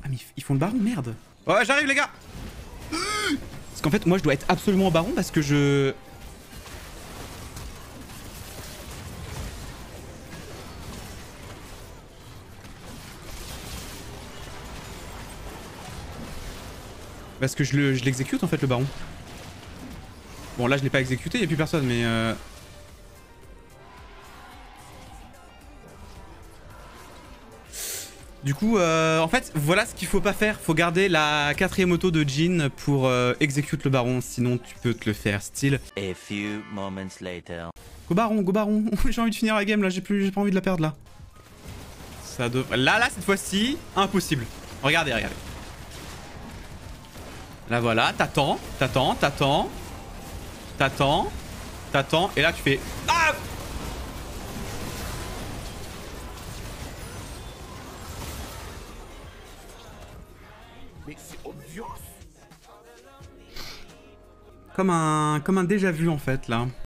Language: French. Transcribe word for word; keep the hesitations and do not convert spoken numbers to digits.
Ah mais ils font le baron, merde. Ouais, j'arrive les gars. Parce qu'en fait, moi je dois être absolument au baron parce que je... Parce que je le- je l'exécute en fait le baron. Bon là je l'ai pas exécuté, y a plus personne mais... Euh... Du coup, euh, en fait, voilà ce qu'il faut pas faire. Faut garder la quatrième auto de Jhin pour euh, exécute le baron, sinon tu peux te le faire style. A few moments later. Go baron, go baron. J'ai envie de finir la game là, j'ai plus, j'ai pas envie de la perdre là. Ça devrait... Là, là, cette fois-ci, impossible. Regardez, regardez. Là voilà, t'attends, t'attends, t'attends. T'attends, t'attends, et là tu fais... Ah! Mais c'est obvious. Comme un, comme un déjà vu en fait là.